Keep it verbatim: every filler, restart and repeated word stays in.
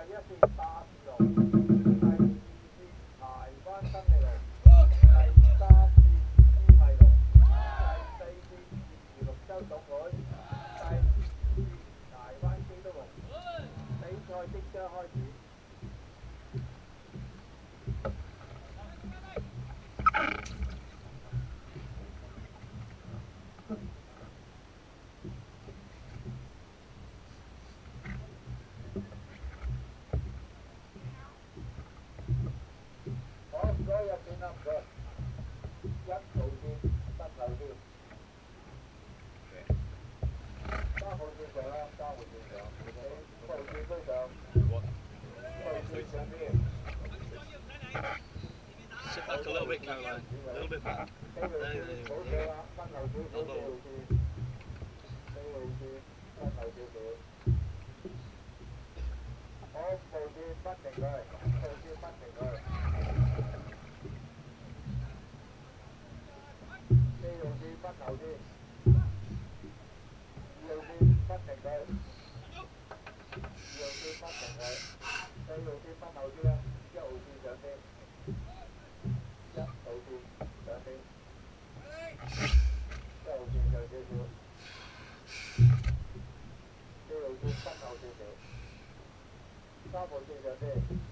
一線八字路，第二線柴灣新利路，第三線支米路，第四線二綠洲總會，第五線柴灣基督路。比賽即將開始。所有線啦，唔該。一號線北頭線，三號線上啦，三號線上，你五號線都上，五號線上邊。 Sit back a little bit, Caroline. A little bit back. There, there, there. Elbow. Double 先上先。